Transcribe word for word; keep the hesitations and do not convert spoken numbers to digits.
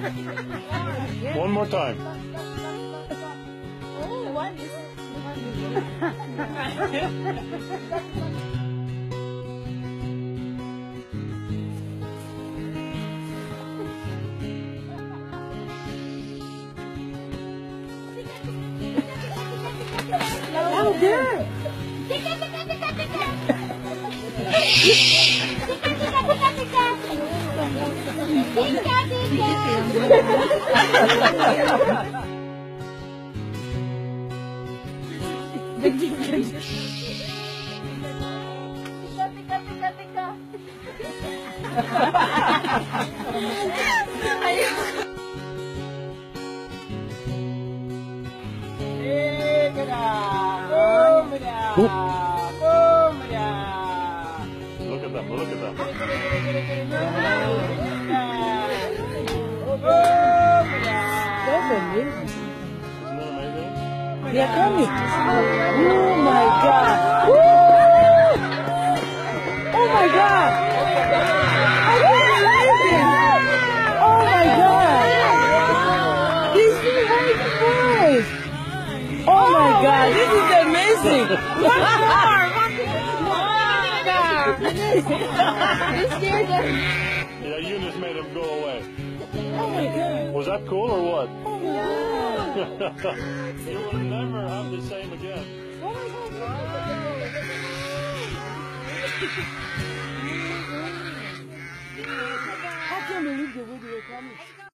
One more time. Oh, one is. Oh, good. Tika, tika, tika, tika. Tika, tika, tika, tika. Tika, tika. Tika, tika, tika. Look at them, look at them. That's amazing. Isn't that amazing? They are coming. Oh my God. Woo! Oh my God. I can't believe it. Oh my God. This is very nice. Oh my God. This is amazing. One more. You scared them. Yeah, Eunice made them go away. Oh my God. Was that cool or what? Oh my God. You will never have the same again. Oh my God. I can't believe the way they were coming.